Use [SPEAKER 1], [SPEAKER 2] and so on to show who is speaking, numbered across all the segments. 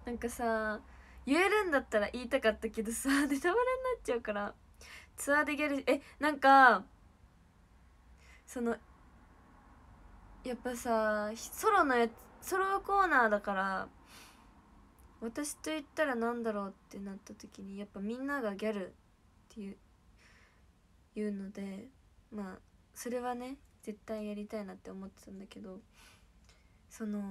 [SPEAKER 1] なんかさ、言えるんだったら言いたかったけどさ、ネタバレになっちゃうから。ツアーでギャル、なんかそのやっぱさ、ソロのやつ、ソロコーナーだから、私と言ったらなんだろうってなった時にやっぱみんながギャルっていうので、まあそれはね絶対やりたいなって思ってたんだけど、その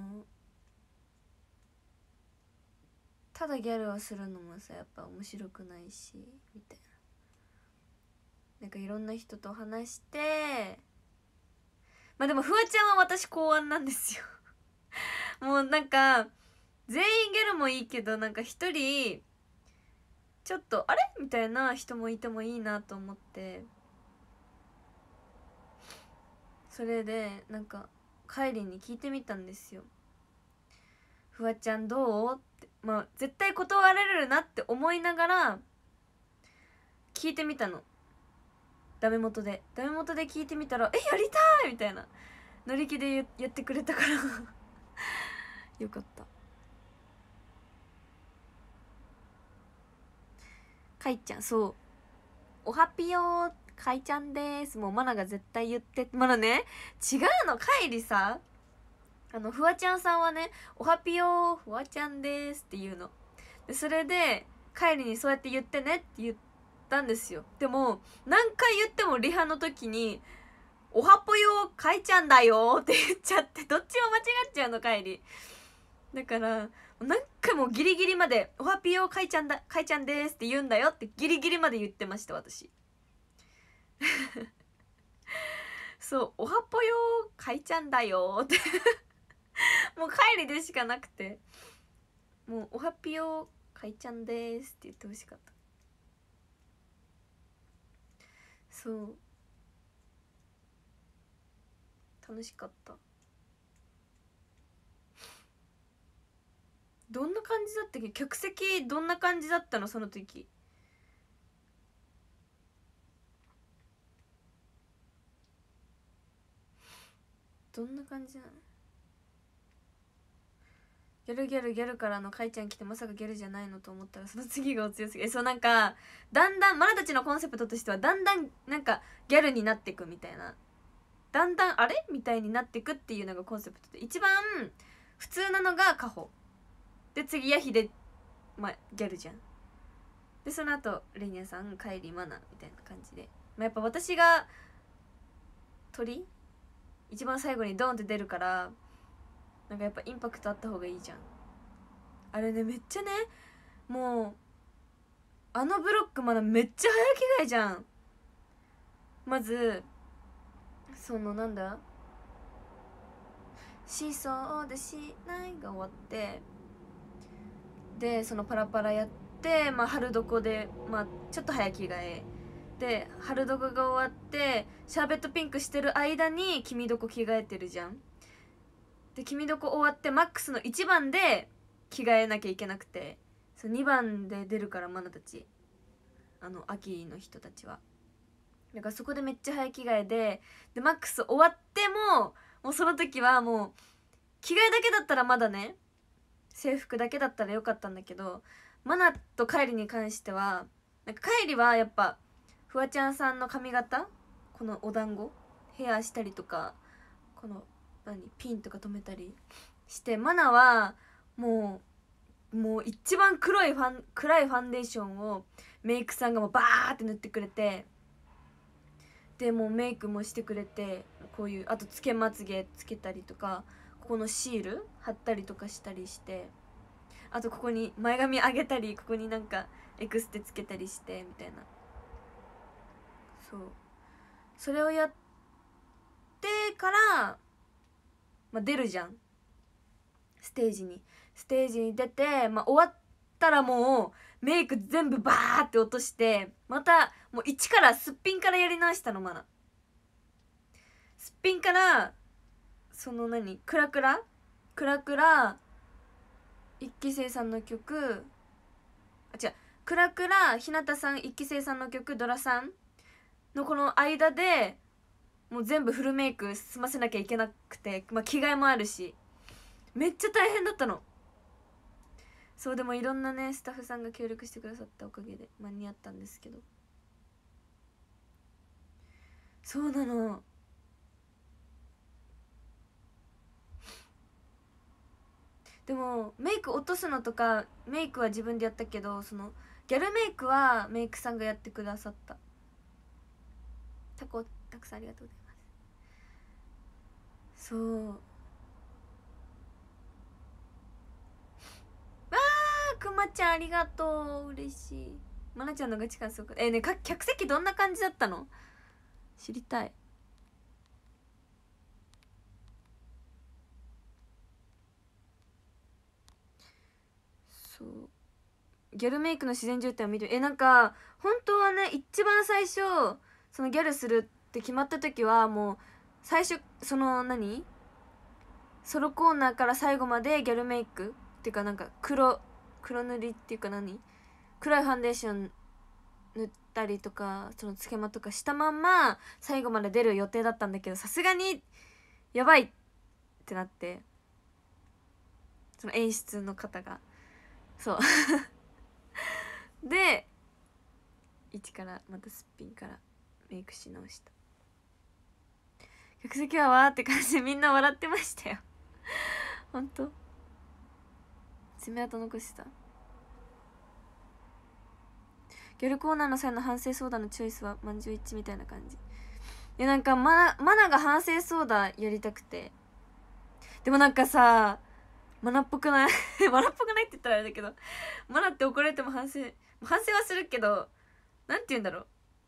[SPEAKER 1] ただギャルをするのもさやっぱ面白くないしみたいな。なんかいろんな人と話して、まあでもフワちゃんは私考案なんですよもうなんか全員ギャルもいいけど、なんか一人ちょっとあれみたいな人もいてもいいなと思って、それでなんかカイリに聞いてみたんですよ。フワちゃんどうって、まあ絶対断られるなって思いながら聞いてみたの。ダメ元で聞いてみたら「やりたい!」みたいな乗り気でやってくれたからよかった。かいちゃん、そうおはぴよーかいちゃんです。もうマナが絶対言って、マナね、違うの、かいりさ、フワちゃんさんはね「おはぴよーフワちゃんです」って言うので、それでカイリにそうやって言ってねって言ったんですよ。でも何回言ってもリハの時に「おはぽよかいちゃんだよ」って言っちゃって、どっちも間違っちゃうのカイリ。だから何回もギリギリまで「おはぴよかいちゃんだ、かいちゃんです」って言うんだよってギリギリまで言ってました私そう「おはぽよかいちゃんだよ」ってもうカイリでしかなくて、もう「おはぴよかいちゃんです」って言ってほしかった。そう楽しかった。どんな感じだったっけ、客席どんな感じだったのその時。どんな感じなの。ギャルギャルギャルからのかいちゃん来てまさかギャルじゃないのと思ったらその次がお強すぎ、そうなんかだんだんマナたちのコンセプトとしてはだんだんなんかギャルになってくみたいな、だんだんあれみたいになってくっていうのがコンセプトで、一番普通なのがカホで、次ヤヒで、まあ、ギャルじゃん。でその後レニアさんカイリマナみたいな感じで、まあ、やっぱ私が鳥一番最後にドーンって出るから、なんかやっぱインパクトあった方がいいじゃん。あれねめっちゃね、もうあのブロックまだめっちゃ早着替えじゃん。まずそのなんだしそうでしないが終わって、でそのパラパラやって、まあ春床でまあちょっと早着替えで、春床が終わってシャーベットピンクしてる間に君床着替えてるじゃん。で君床終わってマックスの1番で着替えなきゃいけなくて、そう2番で出るからマナたち、秋の人たちは。だからそこでめっちゃ早着替えでマックス終わってもうその時はもう着替えだけだったらまだね、制服だけだったらよかったんだけど、マナとカイリに関してはなんかカイリはやっぱフワちゃんさんの髪型、このお団子ヘアしたりとか、このピンとか留めたりして、マナはもう一番暗いファンデーションをメイクさんがもうバーって塗ってくれて、でもうメイクもしてくれて、こういうあとつけまつげつけたりとか、ここのシール貼ったりとかしたりして、あとここに前髪上げたり、ここになんかエクステつけたりしてみたいな。そうそれをやってから、まあ、出るじゃんステージに。出て、まあ、終わったらもうメイク全部バーって落として、またもう一からすっぴんからやり直したの。まだすっぴんから、そのクラクラ一期生さんの曲、あ違う、クラクラ日向さん一期生さんの曲ドラさんのこの間でもう全部フルメイク済ませなきゃいけなくて、まあ、着替えもあるしめっちゃ大変だったの。 そうでもいろんなねスタッフさんが協力してくださったおかげで間に合ったんですけど、そうなの。でもメイク落とすのとかメイクは自分でやったけど、そのギャルメイクはメイクさんがやってくださった。タコたくさんありがとうございます。そう、わあくまちゃんありがとう、嬉しい。まなちゃんのガチ感すごくね、客席どんな感じだったの、知りたい。そう、ギャルメイクの自然状態を見て、なんか本当はね一番最初そのギャルするって決まった時はもう最初そのソロコーナーから最後までギャルメイクっていうか、なんか黒塗りっていうか黒いファンデーション塗ったりとか、そのつけまとかしたまんま最後まで出る予定だったんだけど、さすがにやばいってなって、その演出の方がそうで一からまたすっぴんからメイクし直した。客席はわーって感じでみんな笑ってましたよほんと爪痕残した。ギャルコーナーの際の反省ソーダのチョイスは満場一致みたいな感じ。なんかマナが反省ソーダやりたくて、でもなんかさマナっぽくないマナっぽくないって言ったらあれだけど、マナって怒られても反省はするけど、なんて言うんだろ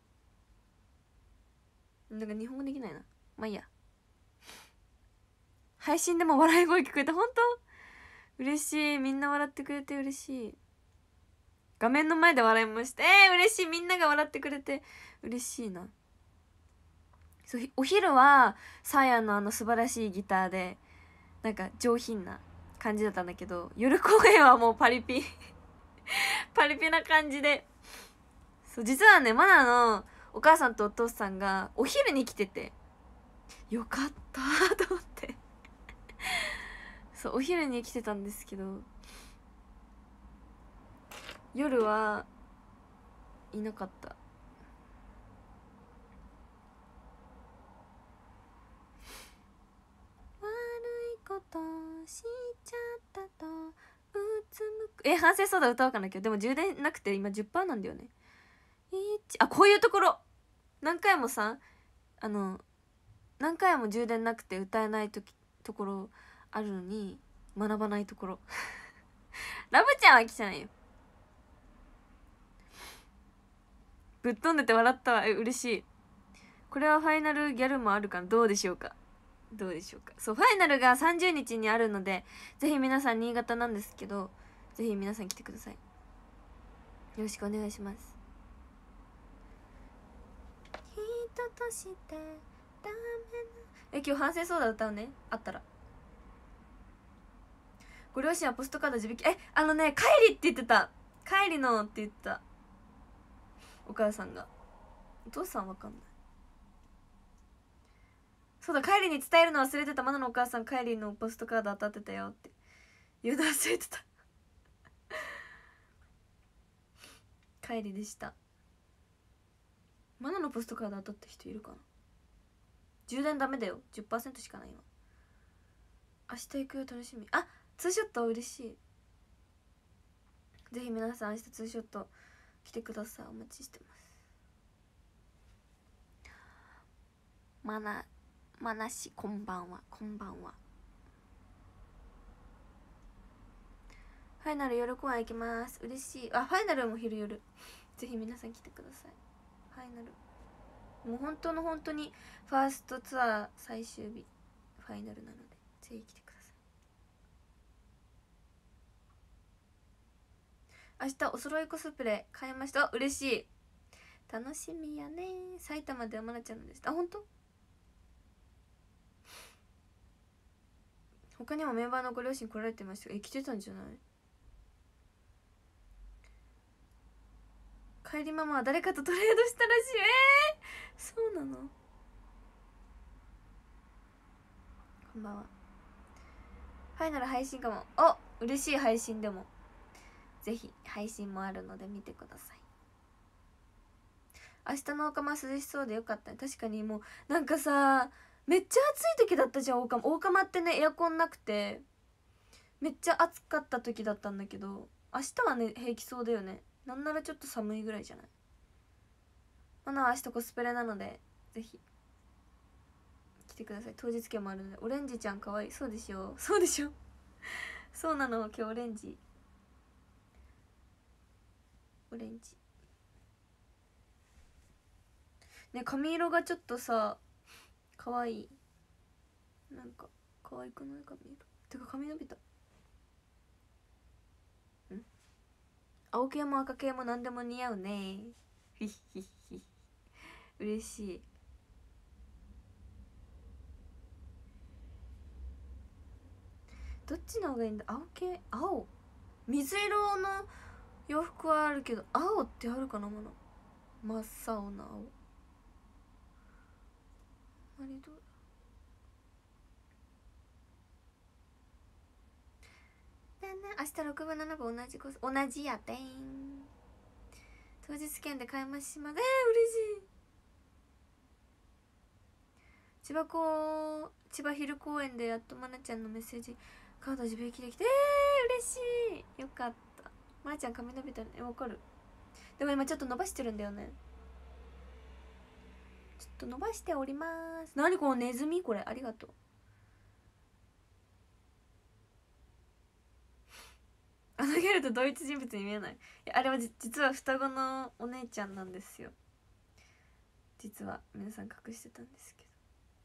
[SPEAKER 1] う、なんか日本語できないな、まあいいや。配信でも笑い声聞こえて本当嬉しい。みんな笑ってくれて嬉しい。画面の前で笑いました。嬉しい。みんなが笑ってくれて嬉しいな。そう、お昼はサーヤの素晴らしいギターでなんか上品な感じだったんだけど、夜公演はもうパリピパリピな感じで、そう実はねマナのお母さんとお父さんがお昼に来ててよかったと思ってそうお昼に来てたんですけど、夜はいなかった。悪いことしちゃったとうつむく、反省そうだ歌おうかなきゃ。でも充電なくて今 10% なんだよね。こういうところ何回もさ何回も充電なくて歌えないところあるのに学ばないところラブちゃんは来てないよ。ぶっ飛んでて笑ったわ。嬉しい。これはファイナルギャルもあるかな。どうでしょうか。そう、ファイナルが30日にあるので、ぜひ皆さん新潟なんですけど、ぜひ皆さん来てください。よろしくお願いします。人としてダメな、今日反省そうだ歌うね、あったら。ご両親はポストカード地引き、帰りって言ってた。帰りのって言った、お母さんが。お父さんわかんない。そうだ、帰りに伝えるの忘れてた。マナのお母さん帰りのポストカード当たってたよって言うの忘れてた帰りでした。マナのポストカード当たった人いるかな。充電ダメだよ、 10% しかない今。明日行くよ、楽しみ。ツーショット嬉しい。ぜひ皆さん明日ツーショット来てください。お待ちしてます。マナ氏こんばんは。ファイナル夜公演行きます。嬉しい。ファイナルも昼夜。ぜひ皆さん来てください。ファイナルもう本当の本当にファーストツアー最終日ファイナルなので、ぜひ来てください。明日お揃いコスプレ買いました。嬉しい。楽しみやね。埼玉ではまなちゃんのです。本当？他にもメンバーのご両親来られてました。来てたんじゃない？帰りママは誰かとトレードしたらしい。そうなの？こんばんは。ファイナル配信かも。嬉しい。配信でもぜひ配信もあるので見てください。明日の大釜涼しそうでよかったね。確かにもうなんかさ、めっちゃ暑い時だったじゃん。大釜ってね、エアコンなくてめっちゃ暑かった時だったんだけど、明日はね平気そうだよね。なんならちょっと寒いぐらいじゃない。マナは明日コスプレなのでぜひ来てください。当日券もあるので。オレンジちゃんかわいい。そうでしょ、そうでしょそうなの、今日オレンジね。髪色がちょっとさかわいい。なんかかわいくない髪色。てか髪伸びた。青系も赤系も何でも似合うね。ひひひ嬉しい。どっちの方がいいんだ。青系、青、水色の洋服はあるけど青ってあるかな。もの真っ青な青、あれどうだね。明日6分7分同じやでん。当日券で買いますしまで。嬉しい。千葉昼公園でやっとまなちゃんのメッセージカード自分きできて、嬉しい。よかった。まなちゃん髪伸びたね。わかる。でも今ちょっと伸ばしてるんだよね。ちょっと伸ばしております。何このネズミ、これありがとう。あのギャルと同一人物に見えない。いや、あれは実は双子のお姉ちゃんなんですよ。実は皆さん隠してたんですけ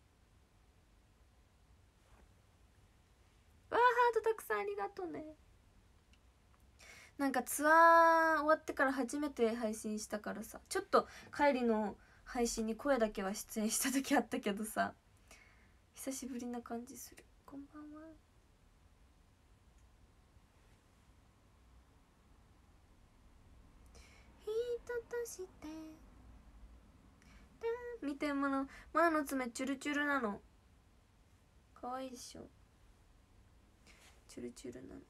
[SPEAKER 1] ど。わあ、ハートたくさんありがとうね。なんかツアー終わってから初めて配信したからさ、ちょっと帰りの配信に声だけは出演した時あったけどさ、久しぶりな感じする。こんばんは。人として見て、マナの爪チュルチュルなの。かわいいでしょ。チュルチュルなの。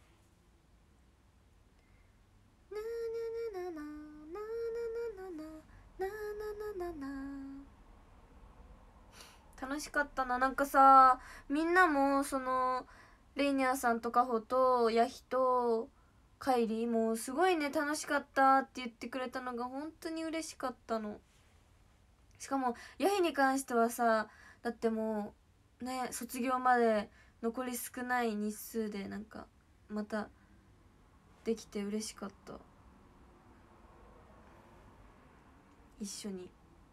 [SPEAKER 1] ななななななななななななな。楽しかったな。なんかさ、みんなもそのレイニャーさんとカホとヤヒとカイリーもすごいね楽しかったって言ってくれたのが本当に嬉しかったの。しかもヤヒに関してはさ、だってもうね、卒業まで残り少ない日数でなんかまたできて嬉しかった。一緒に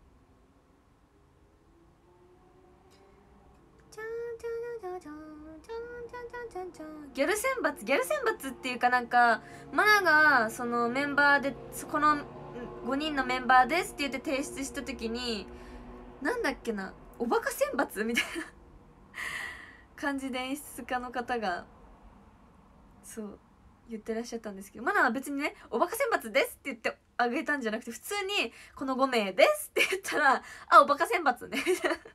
[SPEAKER 1] ギャル選抜っていうか、なんかマナがそのメンバーでこの5人のメンバーですって言って提出した時に、なんだっけな、おバカ選抜みたいな感じで演出家の方がそう言ってらっしゃったんですけど、マナは別にねおバカ選抜ですって言ってあげたんじゃなくて、普通にこの5名ですって言ったら、あ、おバカ選抜ねみたいな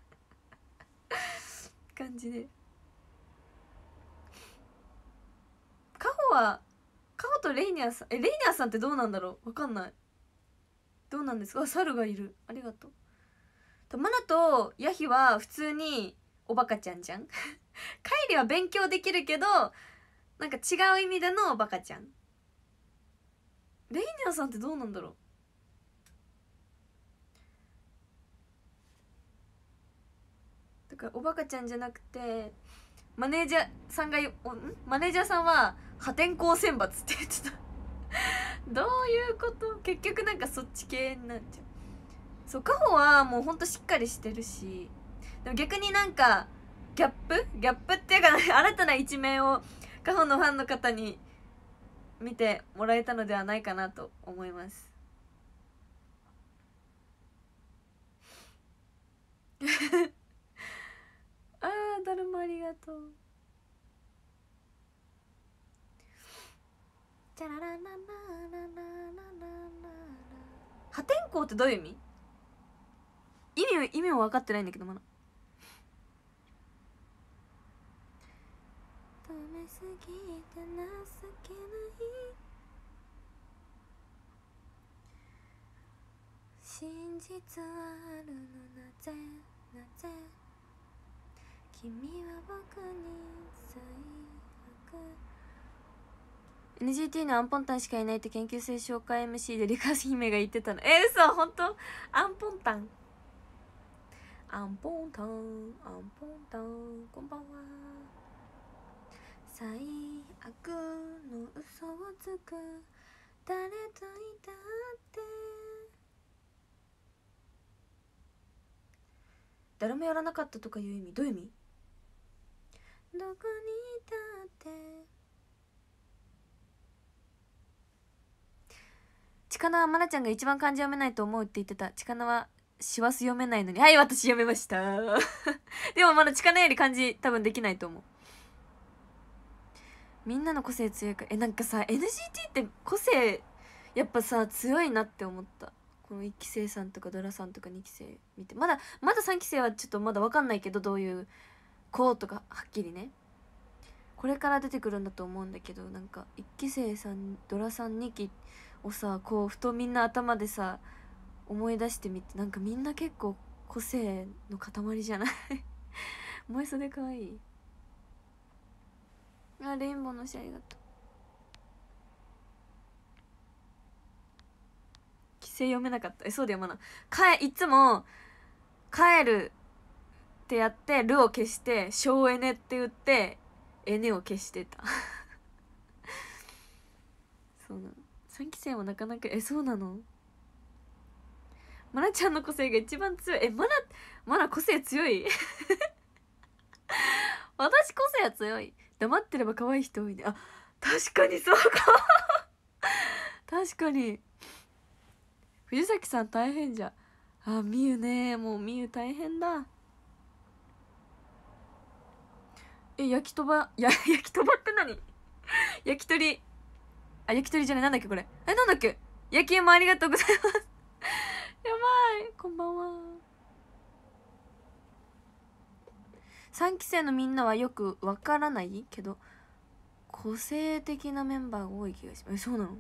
[SPEAKER 1] 感じで。カホとレイニャーさん、レイニャーさんってどうなんだろう、わかんない。どうなんですか。あ、猿がいる、ありがとう。マナとヤヒは普通におバカちゃんじゃんカイリは勉強できるけどなんか違う意味でのおバカちゃん。レイニャーさんってどうなんだろう。だからおバカちゃんじゃなくて、マネージャーさんは破天荒選抜って言ってたどういうこと。結局なんかそっち系になっちゃう。そう、カホはもうほんとしっかりしてるし、でも逆になんかギャップっていうか、新たな一面をカホのファンの方に見てもらえたのではないかなと思いますあー、だるまありがとう。チャララララララララ破天荒ってどういう意味。意味も分かってないんだけど、まだ止めすぎて情けない真実あるのなぜなぜ君は僕に最悪 NGT のアンポンタンしかいないって研究生紹介 MC でリカ姫が言ってたの。嘘ほんと？アンポンタンアンポンタンアンポンタンこんばんは。最悪の嘘をつく誰といたって誰もやらなかったとかいう意味。どういう意味？どこにいたってちかなはまなちゃんが一番漢字読めないと思うって言ってた。ちかなは師走読めないのに。はい、私読めましたでもまだちかなより漢字多分できないと思う。みんなの個性強いからなんかさ NGT って個性やっぱさ強いなって思った。この1期生さんとかドラさんとか2期生見てまだ3期生はちょっとまだ分かんないけどどういう子とかはっきりねこれから出てくるんだと思うんだけどなんか1期生さんドラさん2期をさこうふとみんな頭でさ思い出してみてなんかみんな結構個性の塊じゃない萌え袖かわいい。あレインボーの詩ありがとう。規制読めなかった。そうだよまないつも帰るってやってルを消して省エネって言ってエネを消してたそうなの。3期生もなかなかそうなの。まなちゃんの個性が一番強い。まな個性強い私個性は強い。黙ってれば可愛い人多いね。あ確かにそうか確かに藤崎さん大変じゃ。あみゆねもうみゆ大変だ。焼き鳥焼き鳥って何焼き鳥焼き鳥じゃないなんだっけこれなんだっけ焼き芋ありがとうございますやばいこんばんは。3期生のみんなはよくわからないけど個性的なメンバーが多い気がします。そうなの？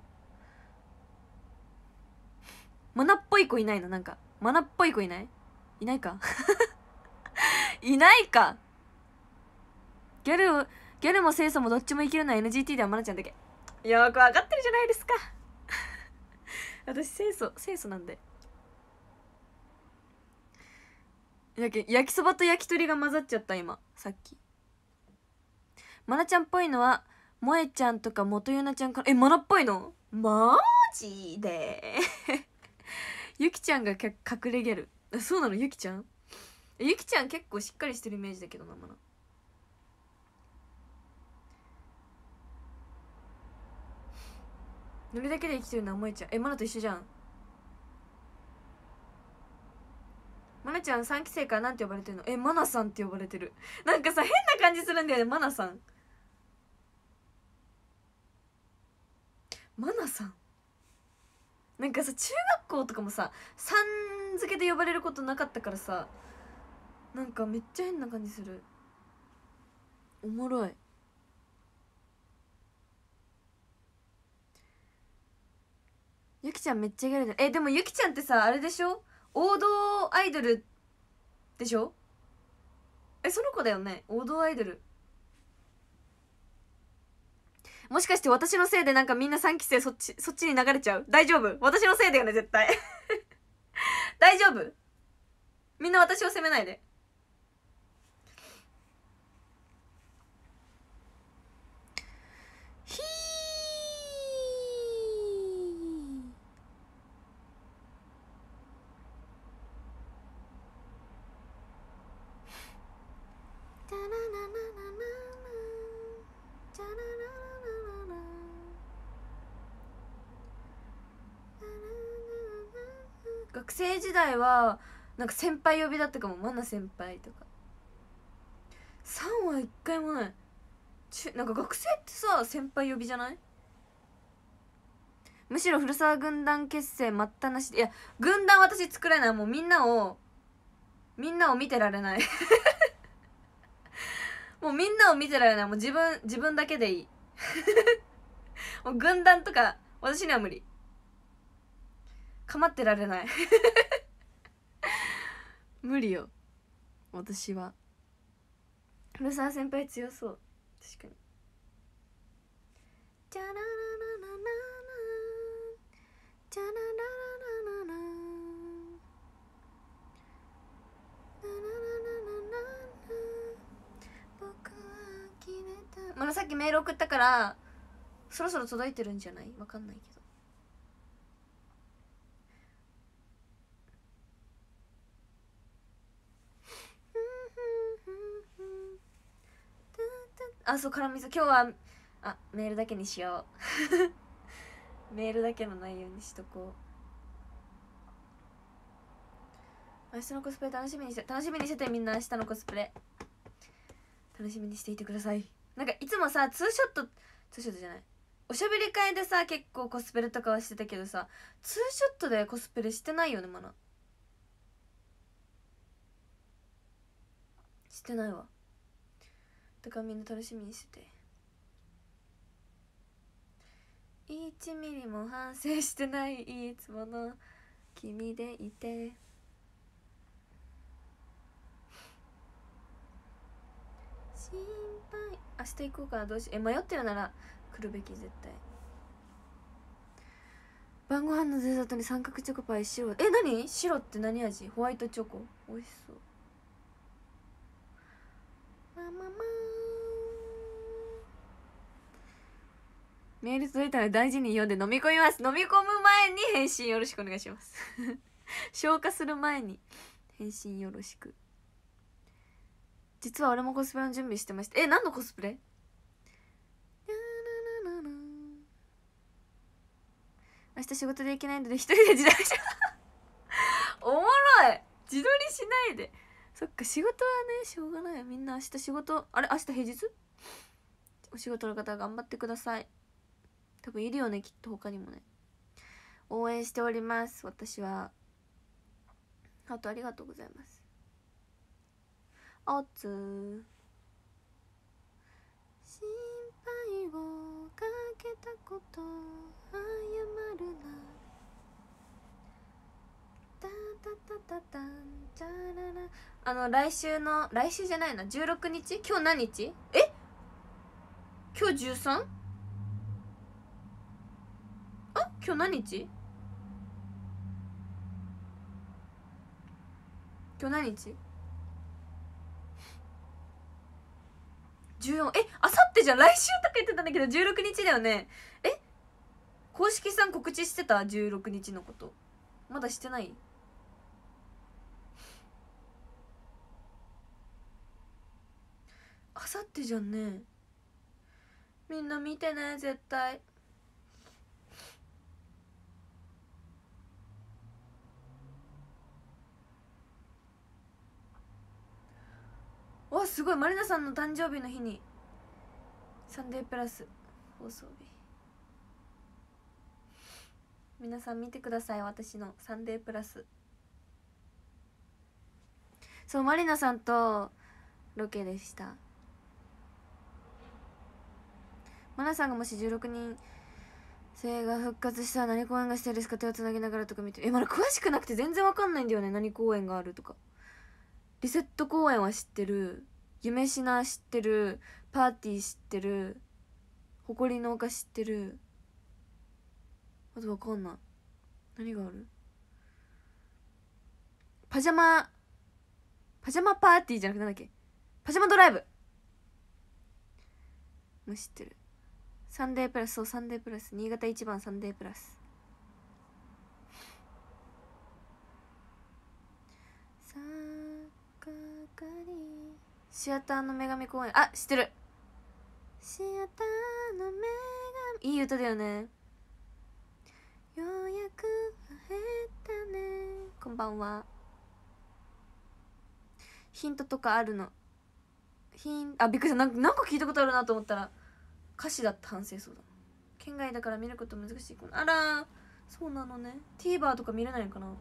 [SPEAKER 1] マナっぽい子いないの？なんかマナっぽい子いないかいないか。ギャルも清楚もどっちもいけるのは NGT ではマナちゃんだけ。よくわかってるじゃないですか私清楚なんで。焼きそばと焼き鳥が混ざっちゃった今さっき。マナちゃんっぽいのは萌えちゃんとか元ゆなちゃんから。マナっぽいのマジでゆきちゃんが隠れギャル。そうなの？ゆきちゃんゆきちゃん結構しっかりしてるイメージだけどな。マナノリだけで生きてるのは萌えちゃん。マナと一緒じゃん。マナちゃん3期生からなんて呼ばれてるの？マナさんって呼ばれてる。なんかさ変な感じするんだよね。マナさんなんかさ中学校とかもささん付けで呼ばれることなかったからさなんかめっちゃ変な感じする。おもろい。ゆきちゃんめっちゃギャルだ。でもゆきちゃんってさあれでしょ王道アイドルでしょその子だよね王道アイドル。もしかして私のせいでなんかみんな3期生そっちに流れちゃう？大丈夫？私のせいだよね絶対大丈夫？みんな私を責めないで。ひー学生時代はなんか先輩呼びだったかも。マナ先輩とか。3は一回もない。なんか学生ってさ先輩呼びじゃない？むしろ古沢軍団結成待ったなしで。いや軍団私作れない。もうみんなを見てられないもうみんなを見てられない。もう自分だけでいいもう軍団とか私には無理。 構ってられない無理よ私は。古澤先輩強そう。確かに。チャララララララチャララララララ僕は切れた。まださっきメール送ったからそろそろ届いてるんじゃない？わかんないけど。あ、そう、絡みそう。今日はメールだけにしようメールだけの内容にしとこう。明日のコスプレ楽しみにしてて、みんな明日のコスプレ楽しみにしていてください。なんかいつもさツーショットじゃない、おしゃべり会でさ結構コスプレとかはしてたけどさ、ツーショットでコスプレしてないよね。まだしてないわ。だからみんな楽しみにしてて。1ミリも反省してないいつもの君でいて。心配。明日行こうかな。どうし迷ってるなら来るべき。絶対。晩ご飯のデザートに三角チョコパイ白。何白って何味？ホワイトチョコ。美味しそう。メール届いたら大事に読んで飲み込みます。飲み込む前に返信よろしくお願いします消化する前に返信よろしく。実は俺もコスプレの準備してました。何のコスプレ？明日仕事で行けないので一人で自撮りしおもろい。自撮りしないで。そっか、仕事はねしょうがない。みんな明日仕事、明日平日？お仕事の方頑張ってください。多分いるよねきっと他にもね。応援しております。私はハートありがとうございます。おつ心配をかけたこと謝るな。タタタタタンチャララ。来週じゃないな、16日。今日何日？今日 13？ 今日何日？今日何日？14。あさってじゃん。来週とか言ってたんだけど16日だよね。公式さん告知してた？16日のことまだしてない？あさってじゃんね。みんな見てね絶対。わ、すごい。まりなさんの誕生日の日にサンデープラス放送日。皆さん見てください。私のサンデープラス。そう、まりなさんとロケでした。まなさんがもし16人生が復活したら何公演がしたいですか？手をつなぎながらとか見て。まだ詳しくなくて全然わかんないんだよね。何公演があるとか。リセット公演は知ってる、夢しな知ってる、パーティー知ってる、誇りの丘知ってる。あとわかんない。何がある？パジャマパーティーじゃなくてなんだっけ、パジャマドライブも知ってる。サンデープラス、そう、サンデープラス、新潟一番サンデープラス。さかかりシアターの女神公演、知ってる。シアターの女神、いい歌だよね。ようやく会えたね。こんばんは。ヒントとかあるの？びっくりした。なんか聞いたことあるなと思ったら歌詞だった。反省そうだ。県外だから見ること難しい。あら、そうなのね。 TVer とか見れないのかな。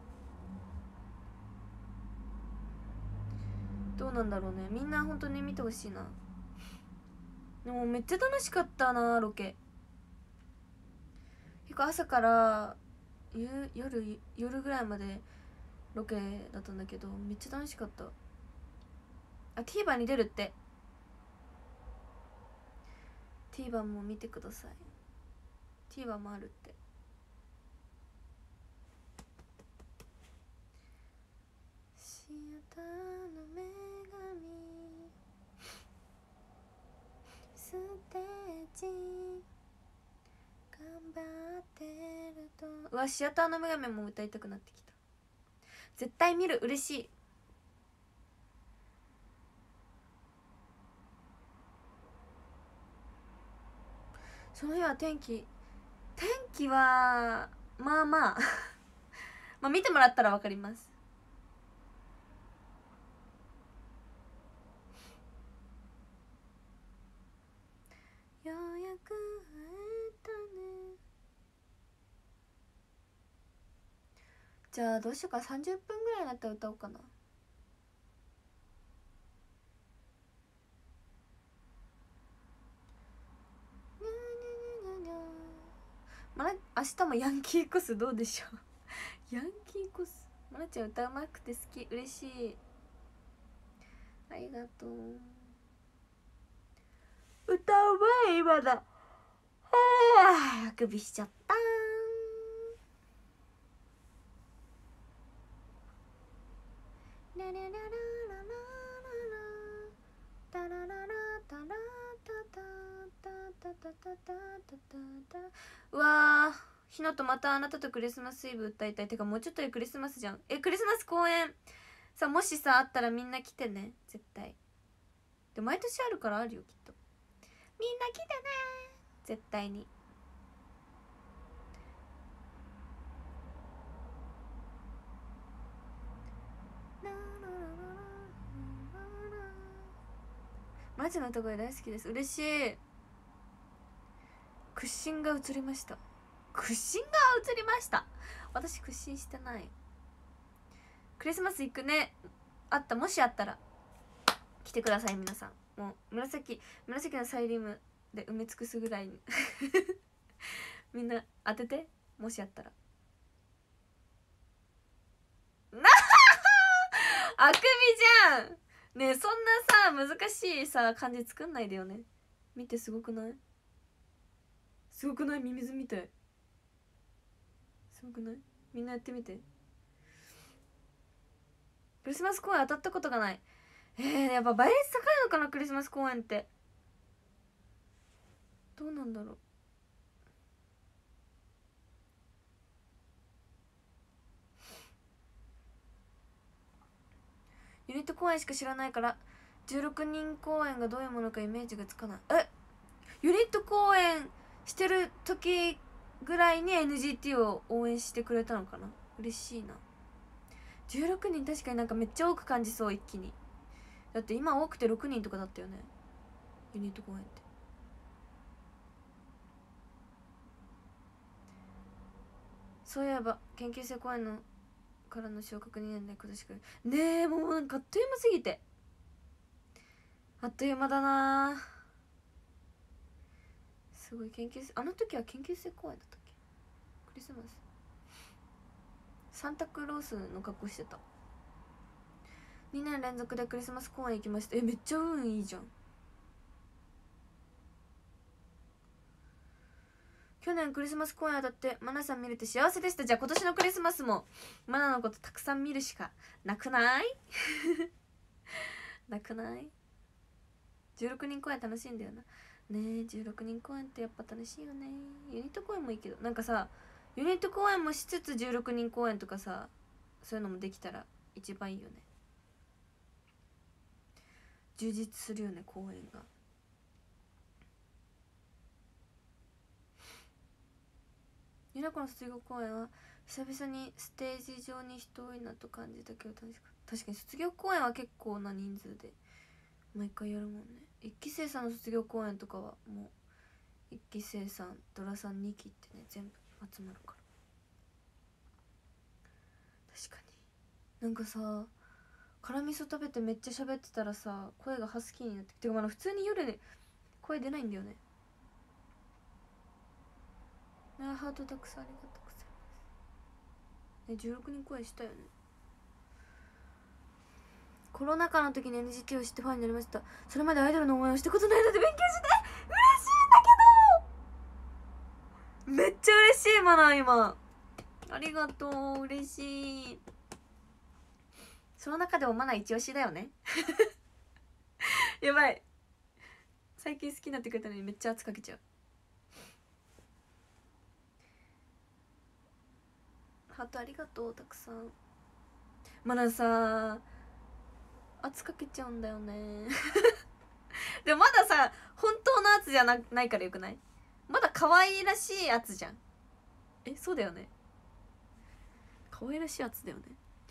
[SPEAKER 1] どうなんだろうね。みんな本当に見てほしいな。でもめっちゃ楽しかったなロケ。結構朝から夜ぐらいまでロケだったんだけど、めっちゃ楽しかった。あ、TVer に出るって。 TVer も見てください。 TVer もあるって。シアターの女神ステージ頑張ってると。うわ、シアターの女神も歌いたくなってきた。絶対見る。嬉しい。その日は天気はまあまあまあ見てもらったら分かります。ようやく会えたね。じゃあどうしようか。30分ぐらいになったら歌おうかな。まな明日もヤンキーコスどうでしょうヤンキーコス。まなちゃん歌うまくて好き。嬉しい。ありがとう。歌うまい今だ。あくびしちゃったラララララララタラララタラタタタタタタタタタ。うわー、ひなとまたあなたとクリスマスイブ歌いたい。てかもうちょっとでクリスマスじゃん。クリスマス公演さ、もしさあったらみんな来てね。絶対で、毎年あるからあるよきっと。みんな来てね絶対に。マジの歌声大好きです。嬉しい。屈伸が映りました。屈伸が映りました。私屈伸してない。クリスマス行くね。もしあったら来てください皆さん。もう紫のサイリウムで埋め尽くすぐらいにみんな当てて。もしあったらあくびじゃんねえ。そんなさ難しいさ漢字作んないでよね。見て、すごくない？すごくない？ミミズみたい。すごくない？みんなやってみて。クリスマス公演当たったことがない。やっぱ倍率高いのかなクリスマス公演って。どうなんだろう。ユニット公演しか知らないから16人公演がどういうものかイメージがつかない。ユニット公演してる時ぐらいに NGT を応援してくれたのかな。嬉しいな。16人確かになんかめっちゃ多く感じそう。一気に。だって今多くて6人とかだったよねユニット公演って。そういえば研究生公演のからの昇格2年で今年くらいねえ。もうなんかあっという間すぎて。あっという間だな。すごい。研究生、あの時は研究生公演だったっけ。クリスマスサンタクロースの格好してた。2年連続でクリスマス公演行きました。めっちゃ運いいじゃん。去年クリスマス公演当たってマナさん見れて幸せでした。じゃあ今年のクリスマスもマナのことたくさん見るしかなくないなくない？ 16 人公演楽しいんだよな。ねえ、16人公演ってやっぱ楽しいよね。ユニット公演もいいけど、なんかさユニット公演もしつつ16人公演とかさ、そういうのもできたら一番いいよね。充実するよね公演が。ゆなこの卒業公演は久々にステージ上に人多いなと感じたけど楽しかった。確かに卒業公演は結構な人数で毎回やるもんね。1期生さんの卒業公演とかはもう1期生さんドラさん2期ってね全部集まるから。確かに。なんかさ辛味噌食べてめっちゃ喋ってたらさ声がハスキーになっててか、まだ普通に夜で声出ないんだよね。ハートたくさんありがとうございます。 16人公演したよね。コロナ禍の時に NGT を知ってファンになりました。それまでアイドルの応援をしたことないので勉強して嬉しいんだけど。めっちゃ嬉しいマナー今。ありがとう、嬉しい。その中でもマナー一押しだよね。やばい、最近好きになってくれたのにめっちゃ圧かけちゃう。ハートありがとう、たくさん。マナーさ圧かけちゃうんだよね。でもまださ本当の圧じゃないからよくない？まだ可愛らしい圧じゃん。そうだよね、可愛らしい圧だよね。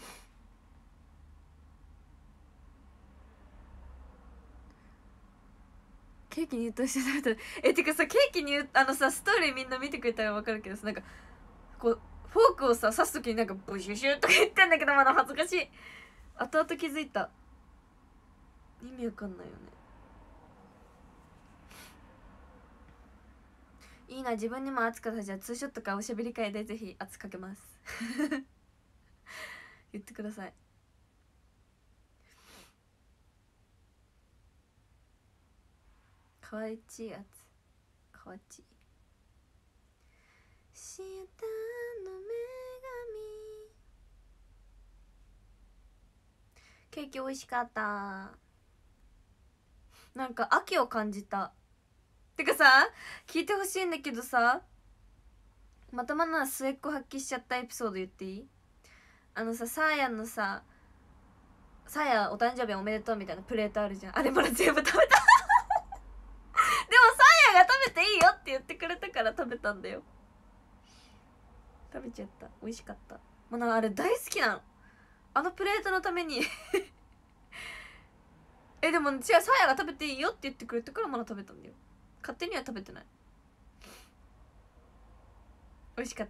[SPEAKER 1] ケーキに入刀して食べたらてかさ、ケーキにさストーリーみんな見てくれたら分かるけどさ、なんかこうフォークをさ刺す時になんかブシュシュとか言ってんだけど、まだ恥ずかしい。後々気づいた。意味わかんないよね。いいな、自分にも圧かけた。じゃあツーショットかおしゃべり会でぜひ圧かけます。言ってください。かわいちいやつ、かわちい。シアターの女神。ケーキ美味しかった。なんか秋を感じた。てかさ、聞いてほしいんだけどさ、またまな末っ子発揮しちゃったエピソード言っていい？サーヤのさ、サーヤお誕生日おめでとうみたいなプレートあるじゃん。あれまだ全部食べた。でもサーヤが食べていいよって言ってくれたから食べたんだよ。食べちゃった。美味しかった。あれ大好きなの、あのプレートのために。でも違う、サーヤが食べていいよって言ってくれたからまだ食べたんだよ。勝手には食べてない。美味しかった。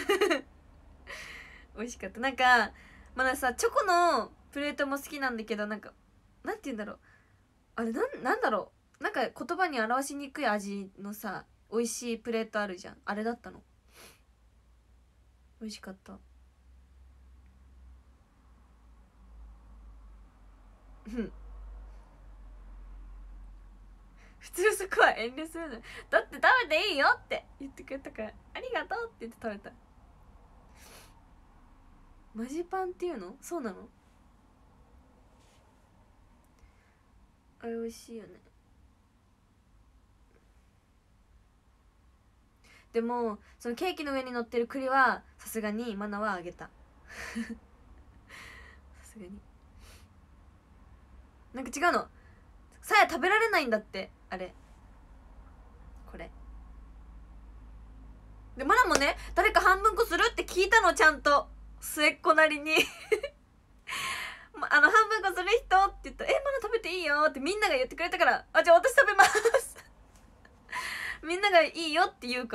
[SPEAKER 1] 美味しかった。なんかさ、チョコのプレートも好きなんだけど、なんかなんて言うんだろう、あれなんだろう、なんか言葉に表しにくい味のさ美味しいプレートあるじゃん。あれだったの。美味しかった。うん普通そこは遠慮するの。だって食べていいよって言ってくれたからありがとうって言って食べた。マジパンっていうの？そうなの？あれ美味しいよね。でもそのケーキの上に乗ってる栗はさすがにマナはあげた。さすがになんか違うの、さや食べられないんだって、あれ。これでマナもね、誰か半分こするって聞いたの、ちゃんと末っ子なりに。半分こする人って言ったらマナ食べていいよってみんなが言ってくれたから、じゃあ私食べます。みんながいいよって言うから。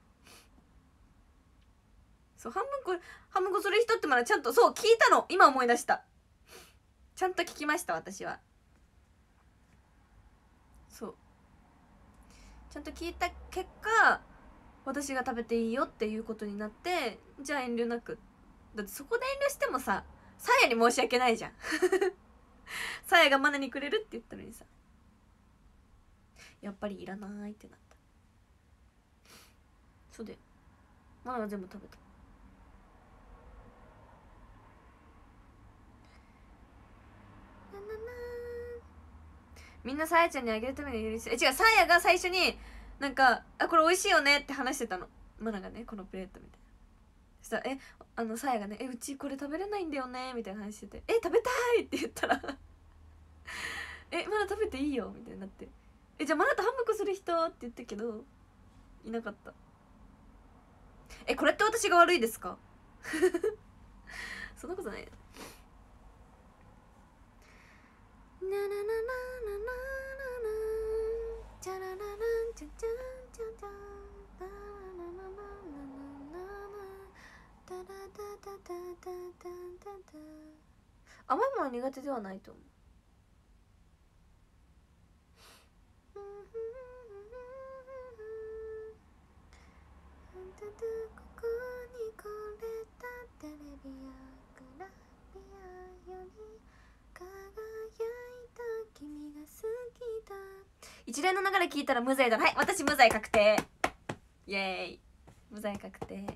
[SPEAKER 1] そう半分こする人ってちゃんとそう聞いたの。今思い出した。ちゃんと聞きました、私は。そうちゃんと聞いた結果、私が食べていいよっていうことになって、じゃあ遠慮なく。だってそこで遠慮してもさ、さやに申し訳ないじゃん。さやがマナにくれるって言ったのにさ、やっぱりいらないってなった。そうでマナが全部食べた。みんなさやちゃんにあげるために許して。違う、さやが最初になんかこれ美味しいよねって話してたの、マナがね、このプレートみたいな。そしたらさやがね、うちこれ食べれないんだよねみたいな話してて、食べたいって言ったらまだ食べていいよみたいになって、じゃあマナと半分こする人って言ったけどいなかった。これって私が悪いですか？そんなことない。甘いもの苦手ではないと思う。ここに来れたアより輝いた君が好きだ。一連の流れ聞いたら無罪だ。はい、私無罪確定。イエーイ、無罪確定。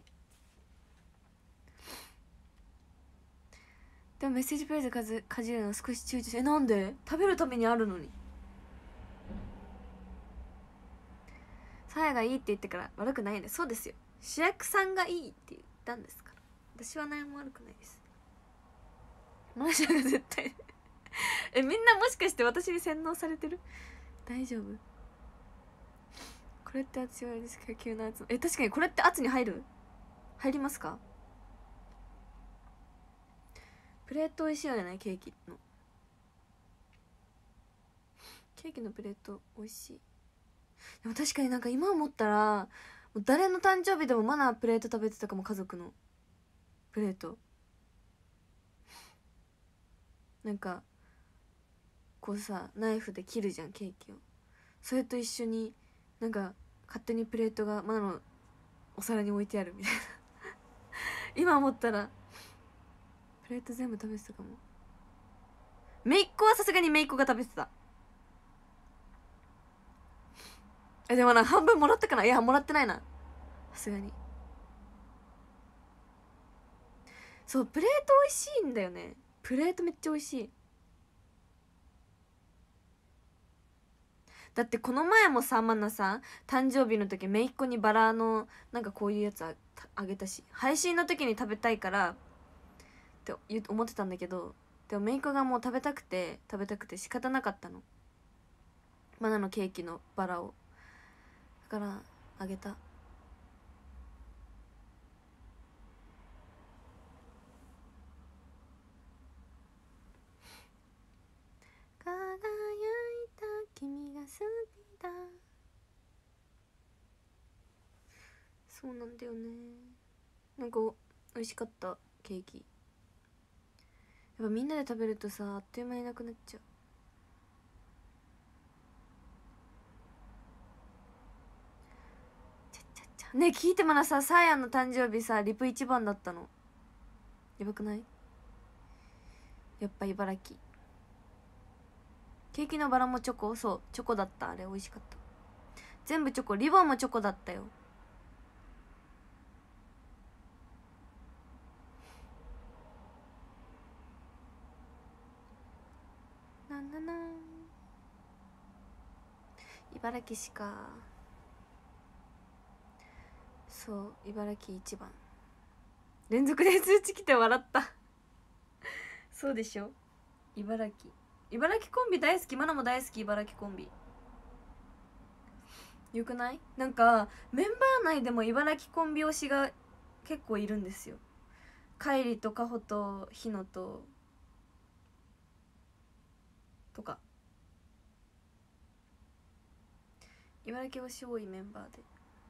[SPEAKER 1] でもメッセージプレイズかじるの少し躊躇して、なんで？食べるためにあるのに。さやがいいって言ってから悪くないんで。そうですよ、主役さんがいいって言ったんですから、私は何も悪くないです。マーシャが絶対みんなもしかして私に洗脳されてる？大丈夫？これって圧弱いですか？急な圧。確かにこれって圧に入りますか？プレート美味しいよね、ケーキの。ケーキのプレート美味しい。でも確かになんか今思ったら、もう誰の誕生日でもマナープレート食べてたかも。家族のプレート、なんかこうさ、ナイフで切るじゃんケーキを。それと一緒になんか勝手にプレートがマナのお皿に置いてあるみたいな今思ったらプレート全部食べてたかも。姪っ子はさすがに姪っ子が食べてた。でもな、半分もらったかな。いや、もらってないな、さすがに。そう、プレート美味しいんだよね。プレートめっちゃ美味しい。だってこの前もさ、マナさ、誕生日の時姪っ子にバラのなんかこういうやつあげたし、配信の時に食べたいからって思ってたんだけど、でも姪っ子がもう食べたくて仕方なかったの、マナのケーキのバラを。だからあげた。輝いた君が好きだ。そうなんだよね。なんか美味しかったケーキ。やっぱみんなで食べるとさ、あっという間になくなっちゃう。ねえ聞いて、まださ、サーヤンの誕生日さ、リプ1番だったの。やばくない？やっぱ茨城。ケーキのバラもチョコ。そう、チョコだった。あれ美味しかった。全部チョコ。リボンもチョコだったよ。なんだな。茨城しか。そう、茨城1番。連続で通知来て笑ったそうでしょ。茨城コンビ大好き。マナも大好き。茨城コンビよくない？なんかメンバー内でも茨城コンビ推しが結構いるんですよ。カイリとカホとヒノとか茨城推し多いメンバーで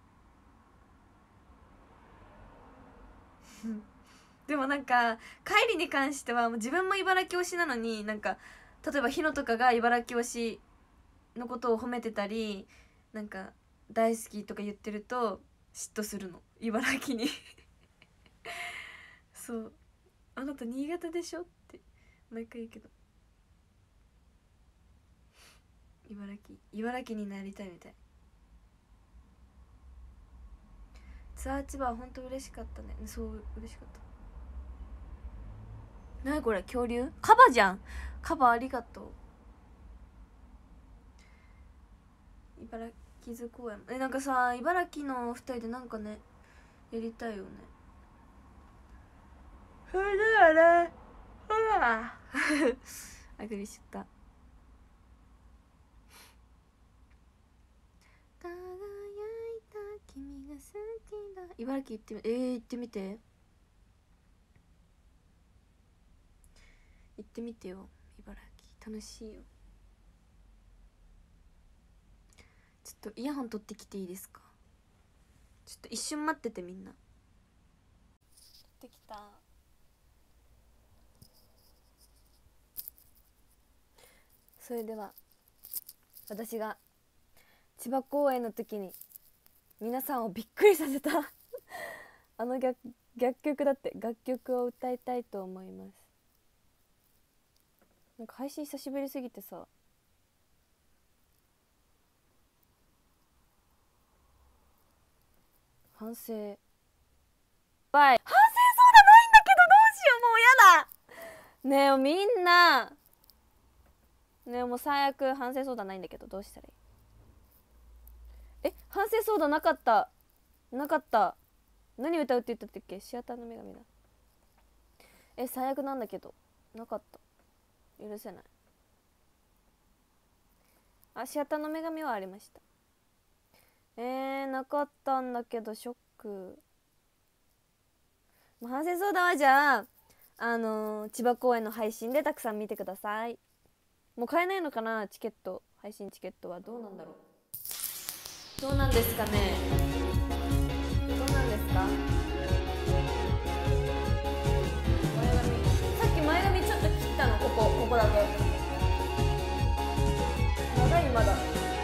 [SPEAKER 1] でもなんかカイリに関してはもう自分も茨城推しなのに、なんか例えばヒノとかが茨城推しのことを褒めてたり、なんか大好きとか言ってると嫉妬するの、茨城にそう、あなた新潟でしょって毎回言うけど、茨城になりたいみたい。ツアー千葉は本当嬉しかったね。そう嬉しかった。なにこれ、恐竜カバじゃん。カバありがとう。茨城図公園なんかさ、茨城の2人でなんかねやりたいよね。それだよね。ほらあくびしちゃった。輝いた君が好きだ。茨城行ってみ行ってみて。行ってみてよ茨城、楽しいよ。ちょっとイヤホン取ってきていいですか？ちょっと一瞬待ってて、みんな。できた。それでは私が千葉公演の時に皆さんをびっくりさせたあの楽曲だって、楽曲を歌いたいと思います。 なんか配信久しぶりすぎてさ、反省ばい、反省そうだないんだけど、どうしよう、もうやだねえみんな、ねえもう最悪、反省そうだないんだけどどうしたらいい？反省そうだなかった、なかった。何歌うって言ったっけ？シアターの女神だ。最悪なんだけどなかった。許せない。シアターの女神はありました。なかったんだけどショック。もう反省そうだわ。じゃあ千葉公演の配信でたくさん見てください。もう買えないのかな、チケット、配信チケットは。どうなんだろう、どうなんですかね、どうなんですか。前髪、さっき前髪ちょっと切ったの、ここだけ長い。まだ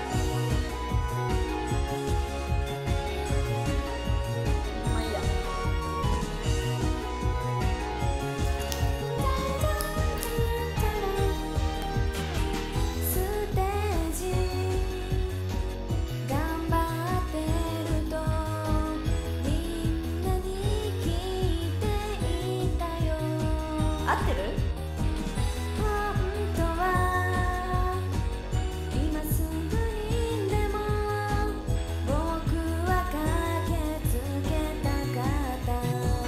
[SPEAKER 1] まあいいや。ステージ頑張ってるとみんなに聞いていたよ。合ってる？本当は今すぐにでも僕は駆けつけたかった。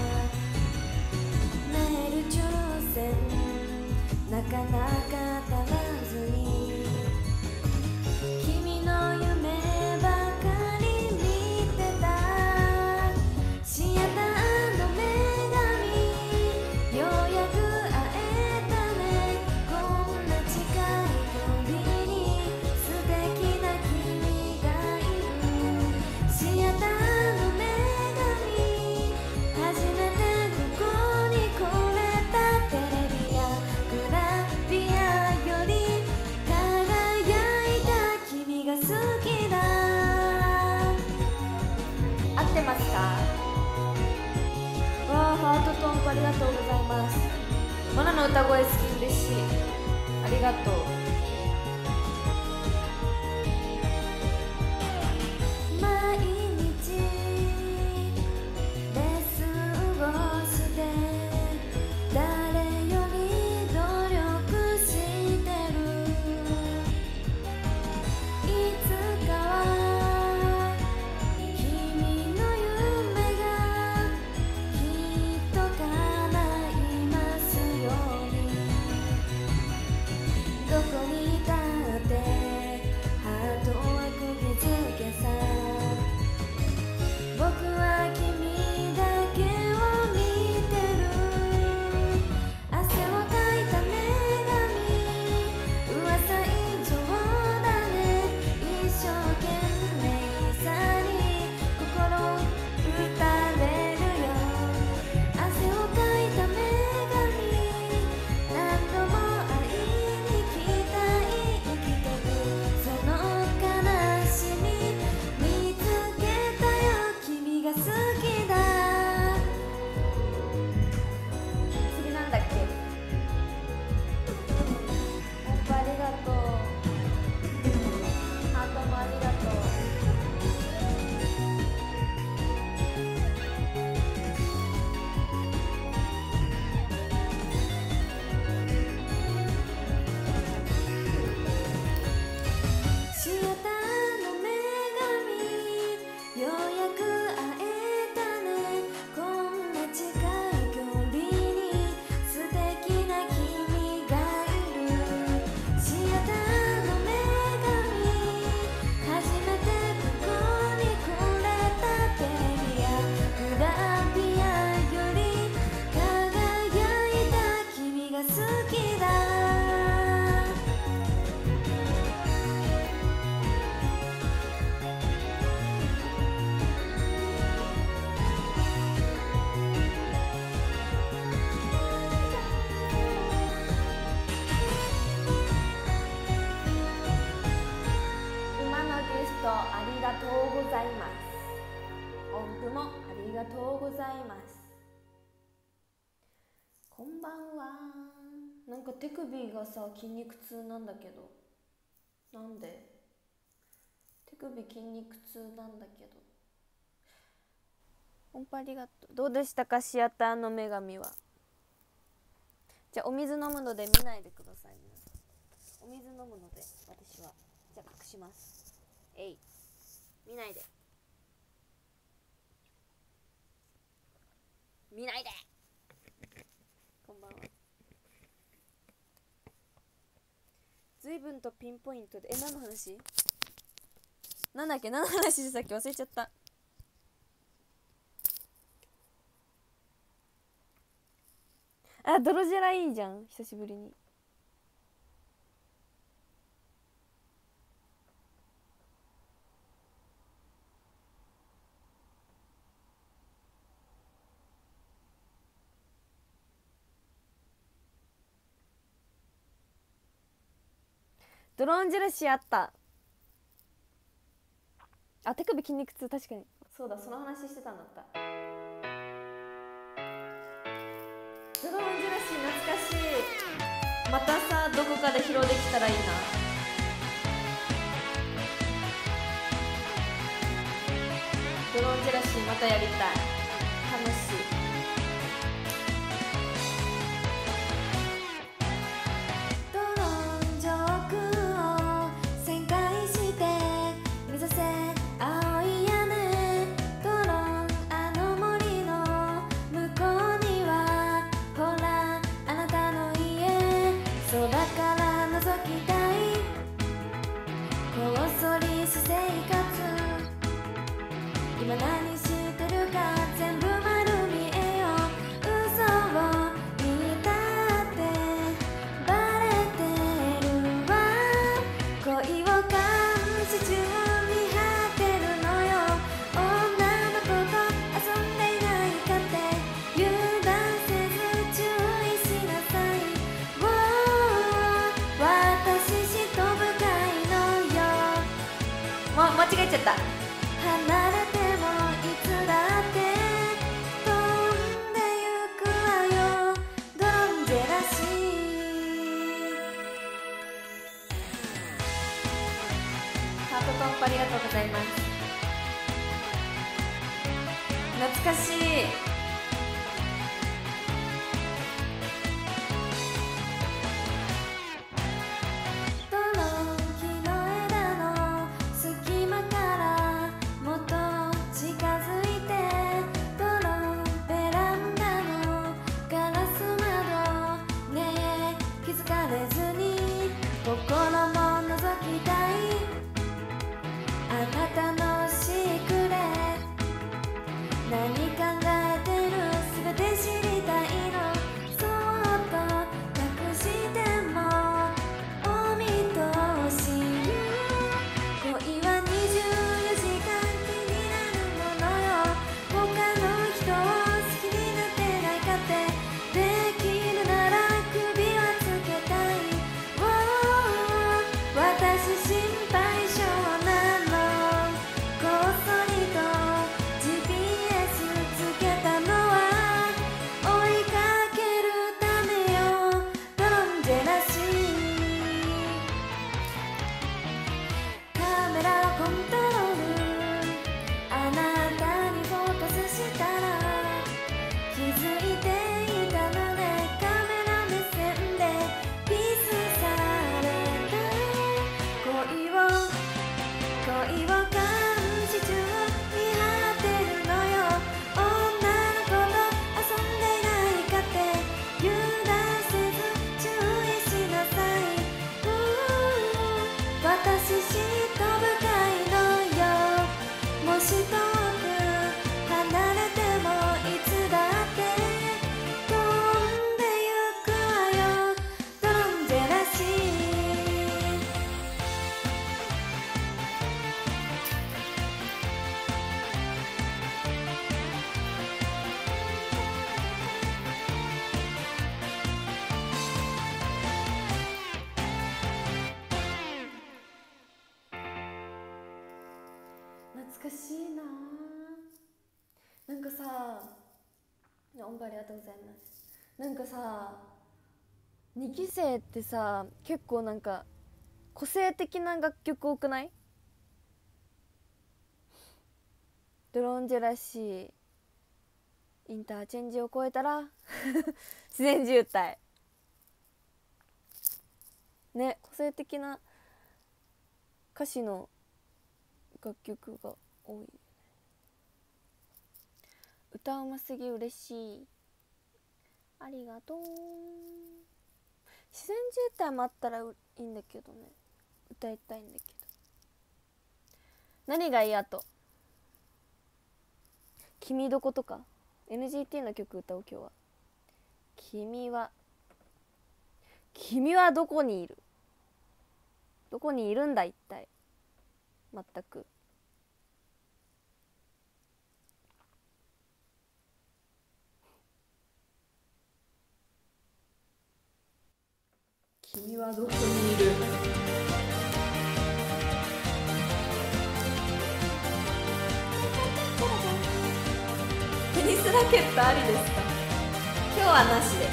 [SPEAKER 1] メール抽選なかなか足らずに君の夢ばかり見てた。シアターの女神ようやく会えたね。こんな近い距離に素敵な君がいる。シアターの女神初めてここに来れた。テレビやグラビアより輝いた君が好きだ。合ってますか？わあ、ハートトーンありがとうございます。マナの歌声好き、嬉しい、ありがとう。毎日レスをして誰より努力してる。いつかは君の夢がきっと叶いますように。どこにいたってハートは釘付けさ。僕は君だけを見てる。汗をかいた女神噂以上だね。一生懸命さに心打たれるよ。汗をかいた女神何度も会いに来たい。生きてるその悲しみ見つけたよ。君が好きだ。次なんだっけ。本当ありがとう。ハートもありがとう。シアターの女神ようやく会えたね。こんな近い距離に素敵な君がいる。シアターの女神初めてここに来れた。テレビやグラビアより輝いた君が好きだ。今のゲストありがとうございます。音符もありがとうございます。こんばんは。 なんか手首がさ筋肉痛なんだけど、なんで？手首筋肉痛なんだけど。音符ありがとう。どうでしたかシアターの女神は。じゃあお水飲むので見ないでください。皆さんお水飲むので私はじゃあ隠します。えい、見ないで、見ないで。こんばんは。随分とピンポイントで、何の話？なんだっけ、何の話でさっき忘れちゃった。あ、泥ジェラいいじゃん、久しぶりに。ドローン印あった。あ、手首筋肉痛、確かにそうだ、その話してたんだった。ドローン印懐かしい。またさ、どこかで披露できたらいいな。ドローン印またやりたい。楽しい。今何してるか全部丸見えよ。嘘を言ったってバレてるわ。恋を監視中見張ってるのよ。女の子と遊んでいないかって油断せず注意しなさい。私しと深いのよ。間違えちゃった。離れてもいつだって飛んでゆくわよ。ドロンジェラシー。ハートトンプありがとうございます。懐かしい。懐かしいな。なんかさ、音符ありがとうございます。なんかさ、 2期生ってさ結構なんか個性的な楽曲多くない？ドロンジェラシーインターチェンジを越えたら自然渋滞ね、個性的な歌詞の楽曲が多い。歌うますぎ嬉しい、ありがとう。自然渋滞もあったらいいんだけどね、歌いたいんだけど。何がいい？あと君どことか NGT の曲歌おう今日は。君はどこにいる？どこにいるんだ一体。全く。君はどこにいる？テニスラケットありですか？今日はなしです。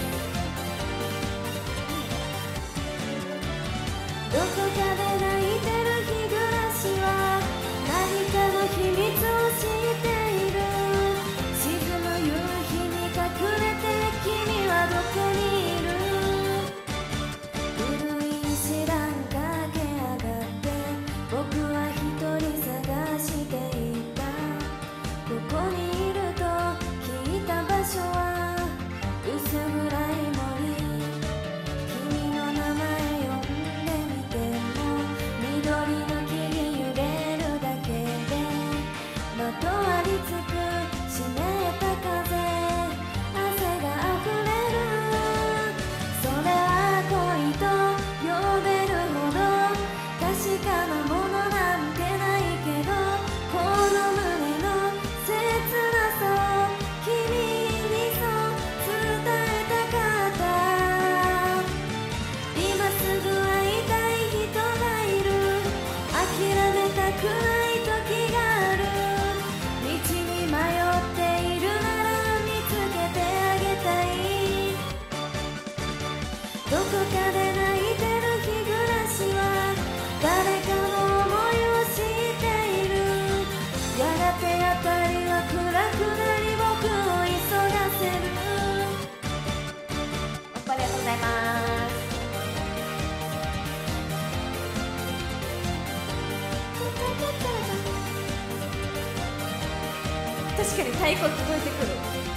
[SPEAKER 1] どこかで泣いてる日暮らしは何かの秘密を知っている。沈む夕日に隠れて君はどこにいる？古い石段駆け上がって僕は一人探していた。ここにいると聞いた場所は薄暗い森。君の名前呼んでみても緑の木に揺れるだけでまとわりつく湿った風、汗があふれる。それは恋と呼べるほど確かなものなんてないけど、この胸の切なさを君にそう伝えたかった。今すぐ会いたい人がいる。諦めたくない時がある。道に迷っているなら見つけてあげたい。どこかで泣いてる日暮らしは誰かの想いを知っている。やがてあたりは暗くなり僕を急がせる。ありがとうございます。確かに太鼓聞こえてくる。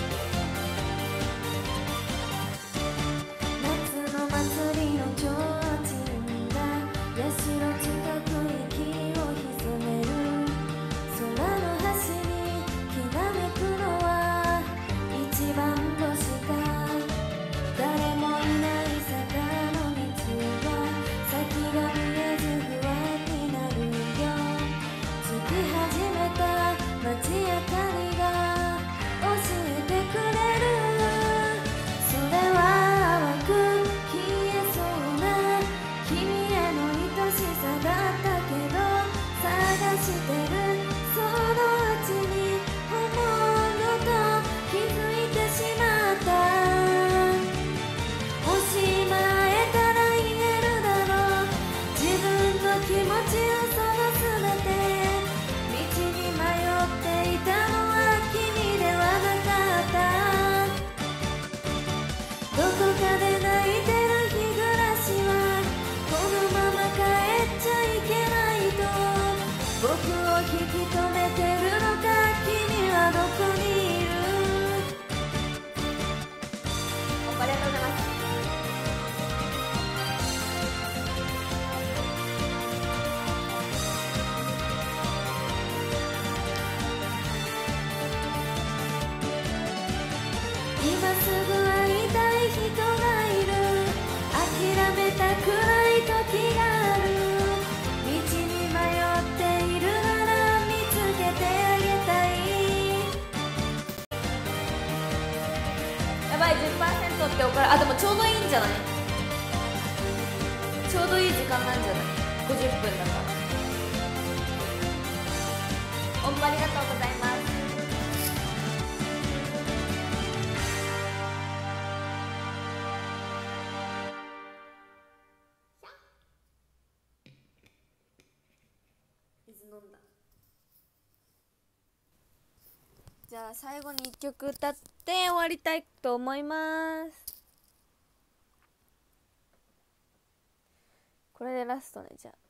[SPEAKER 1] 夏の祭りの提灯が社近く息を潜める。空の端にきらめくのは一番星か。誰もいない坂の道は先が見えず不安になるよ。つき始めた街明かりが教えてくれる。それは淡く消えそうな君への愛しさだったけど、探してるそのうちに本物と気づいてしまった。もし会えたら言えるだろう。自分の気持ちをそのすべて。道に迷っていたのは君ではなかった。どこかで泣いてる日暮らしはこのまま帰っちゃいけないと僕を引き止めてるのか。君はどこにいる？ありがとうございます。今すぐ会いたい人がいる。諦めたくない時がある。道に迷っているなら見つけてあげたい。やばい 10% っておから、あ、でもちょうどいいんじゃない？ちょうどいい時間なんじゃない？ 50 分だから。ありがとうございます。 飲んだ。じゃあ最後に1曲歌って終わりたいと思います。これでラストね。じゃあ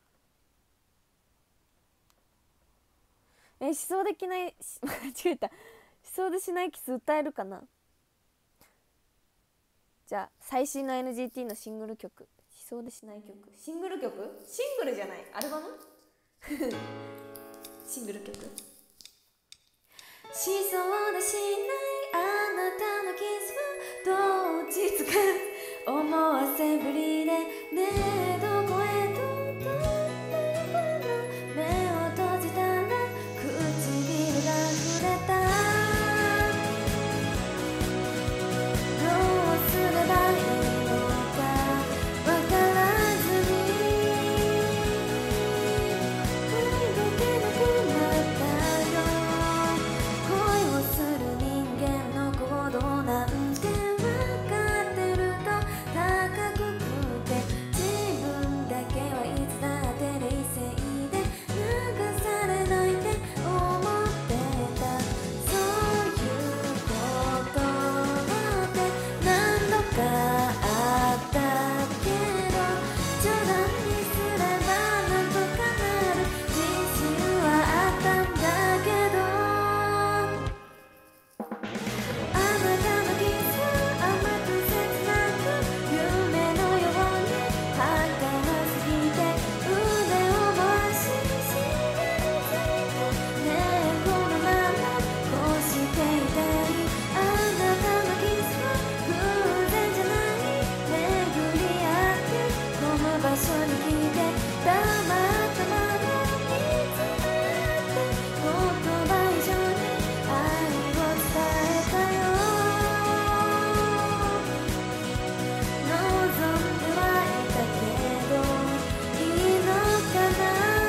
[SPEAKER 1] 思想できない間違えた。思想でしないキス歌えるかな。じゃあ最新の NGT のシングル曲、思想でしない曲。シングル曲、シングルじゃない、アルバムシングル曲。しそうでしないあなたのキスはどう落ち着く思わせぶりで、ねえどこへと飛んでいくの。目を閉じたら唇が触れた。どうすればいいのかわからずに声が出なくなったよ。恋をする人間の行動なんてわかってると高くくて、自分だけはいつだって冷静で流されないって思ってた。そういうことって何度かあったけど、冗談にすればなんとかなる自信はあったんだけど、あなたのキスは甘く切なく夢のように儚すぎて、腕を回ししがみついて、ねえこのままこうしていたい。あなたのキスは偶然じゃない、巡り合ってこの場所に来て、黙ったまま見つめ合って、言葉以上に愛を伝えたよ。望んではいたけどいいのかな。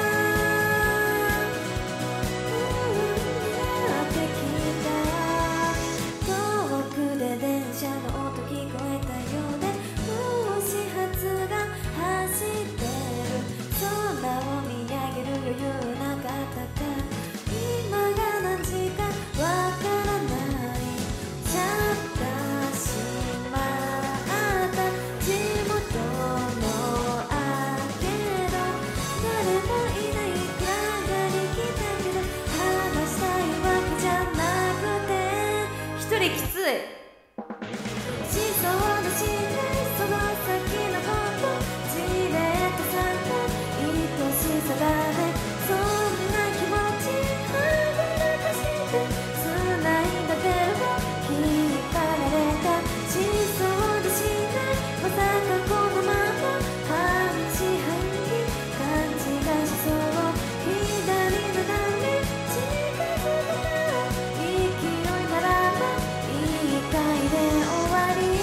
[SPEAKER 1] やってきた。遠くで電車の音聞こえたようで、もう始発が走ってる。空を見上げる余裕なかったか、今が何時かわからない。シャッター閉まった地元のアーケード、誰もいない暗がり来たけど話したいわけじゃなくて、一人きつい。しそうでしないその先のこと、じれっとさった愛しさだね。そんな気持ちはぐらかして繋いだ手を引っ張られた。しそうでしないまさかこのまま半信半疑勘違いしそう。左の波近づけたら勢いならば一回で終わり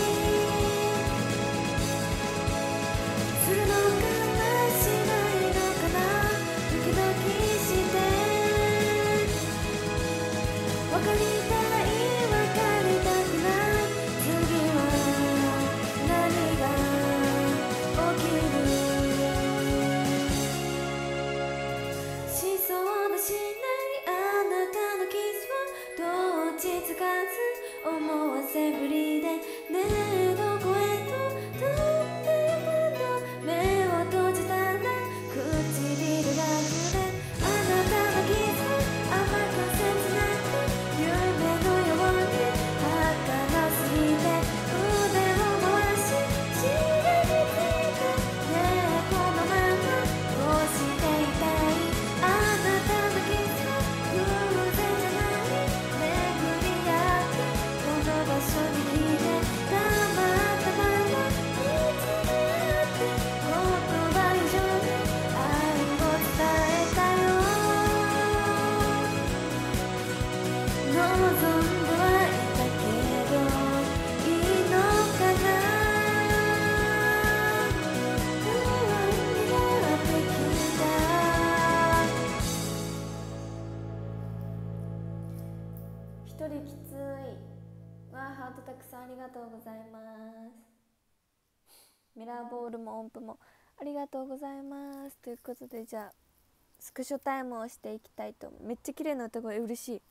[SPEAKER 1] するのかな、しないのかな、ドキドキして分かりたい分かりたくない、次は何が起きる。しそうだしないあなたのキスはどう落ち着かず思わせぶりで、ねえどこへと飛んでいくの。目を閉じたら唇が触れ、あなたのキス甘く切なく夢のように儚すぎて、腕を回ししがみついて、ねえこのままこうしていたい。あなたのキスは偶然じゃない、巡り合ってこの場所に来て、黙ったまま見つめ合って言葉以上に愛を伝えたよ。望んではいたけどいいのかな。不安になってきた。一人きつい。わあハートたくさんありがとうございます。ミラーボールも音符もありがとうございます。ということでじゃあスクショタイムをしていきたいと思う。めっちゃ綺麗な歌声、嬉しい。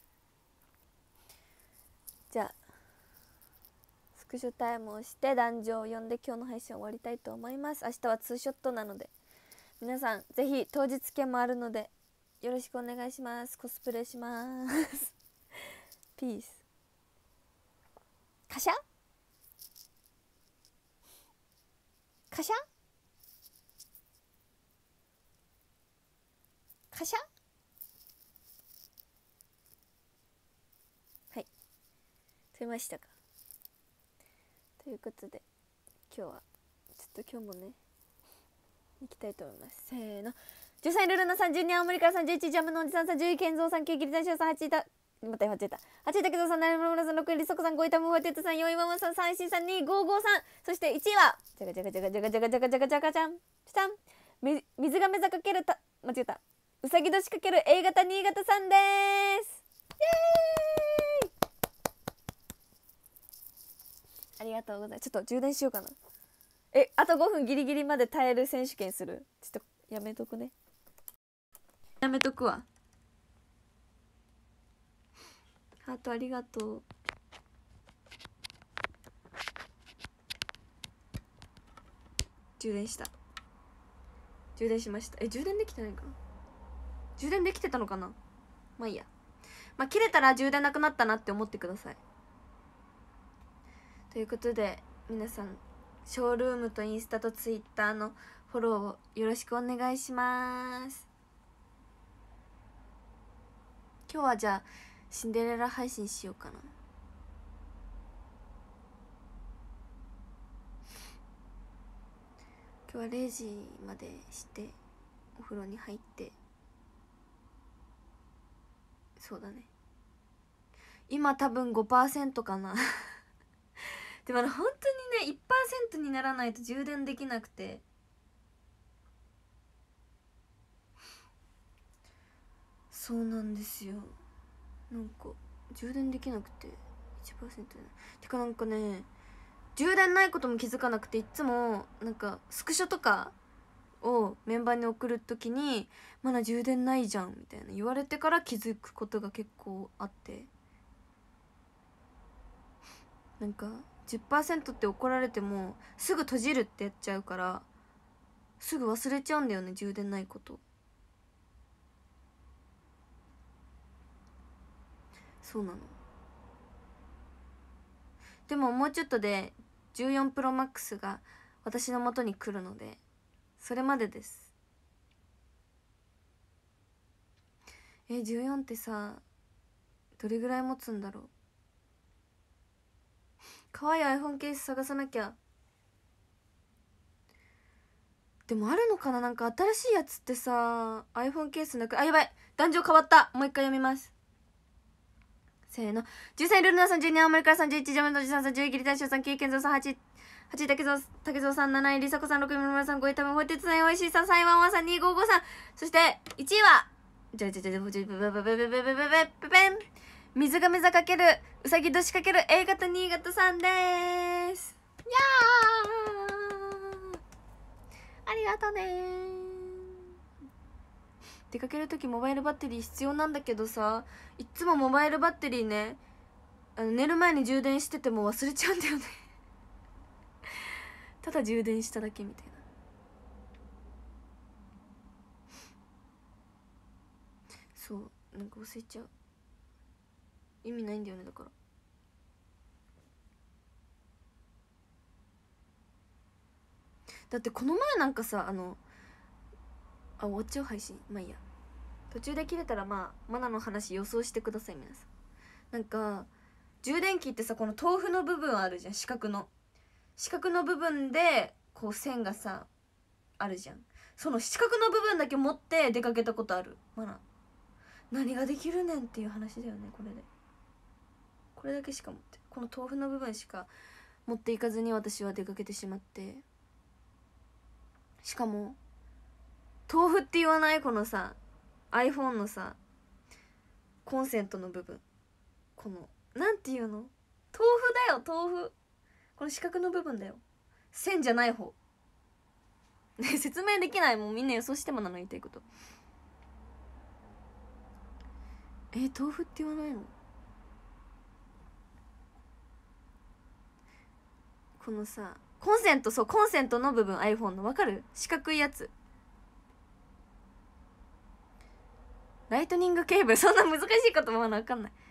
[SPEAKER 1] じゃあスクショタイムをして男女を呼んで今日の配信終わりたいと思います。明日はツーショットなので皆さんぜひ当日券もあるのでよろしくお願いします。コスプレしますピース。カシャカシャカシャ。はい、撮りましたか。ということで今日はちょっと今日もね行きたいと思います。せーの。13位ルルナさん、12位青森から31位ジャムのおじさんさん、10位健三さん、9位ギリタンショウさん、8位だまた間違えた、8位竹蔵さん、7位村さん、6位リソコさん、5位タムフォーテッドさん、4位ママさん、3位シンさん、2位ゴーゴーさん、そして1位はじゃがじゃがじゃがじゃがじゃがじゃがじゃがじゃがじゃんじゃん水亀座かけるた間違えたうさぎ年かける A 型新潟さんです。イエーイ、ありがとうございます。ちょっと充電しようかな。あと5分ギリギリまで耐える選手権する。ちょっとやめとくね。やめとくわ。ハートありがとう。充電した。充電しました。充電できてないかな。充電できてたのかな。まあいいや。まあ切れたら充電なくなったなって思ってください。ということで皆さんショールームとインスタとツイッターのフォローをよろしくお願いします。今日はじゃあシンデレラ配信しようかな。今日は0時までしてお風呂に入って、そうだね、今多分 5% かなでも本当にね 1% にならないと充電できなくて、そうなんですよ。なんか充電できなくて 1% てかなんかね、充電ないことも気づかなくて、いつもなんかスクショとかをメンバーに送るときにまだ充電ないじゃんみたいな言われてから気づくことが結構あって、なんか 10% って怒られてもすぐ閉じるってやっちゃうからすぐ忘れちゃうんだよね、充電ないこと。そうなの。でももうちょっとで14プロマックスが私の元に来るのでそれまでです。14ってさどれぐらい持つんだろう。かわいい iPhone ケース探さなきゃ。でもあるのかな、なんか新しいやつってさ iPhone ケースなく、やばい、男女変わった。もう一回読みます。せーの。13位ルルナさん、12位青森から31位ジャムのおじさんさん、10位ギリタンショウさん、9位健三さん、8位竹蔵さん、7位りさこさん、6位村さん、5位タムフォーテッドさん、4位シーさん、3位ワンワンさん、2位ゴーゴーさん、そして1位は水亀座かけるうさぎ年かける A 型新潟さんです。いやーありがとね。出かける時モバイルバッテリー必要なんだけどさ、いっつもモバイルバッテリーね、寝る前に充電してても忘れちゃうんだよねただ充電しただけみたいな。そうなんか忘れちゃう。意味ないんだよね。だからだってこの前なんかさ終わっちゃう配信。まあいいや、途中で切れたらまあマナの話予想してください皆さん。なんか充電器ってさ、この豆腐の部分あるじゃん、四角の部分でこう線がさあるじゃん。その四角の部分だけ持って出かけたことある。マナ何ができるねんっていう話だよね。これだけしか持って、この豆腐の部分しか持っていかずに私は出かけてしまって、しかも豆腐って言わない？このさ iPhone のさコンセントの部分、このなんていうの、豆腐だよ豆腐。この四角の部分だよ、線じゃない方ね説明できない。もうみんな予想してもなの言いたいこと。 豆腐って言わないの？このさコンセント、そうコンセントの部分 iPhone の分かる？四角いやつ、ライトニングケーブル、そんな難しい言葉は分かんない。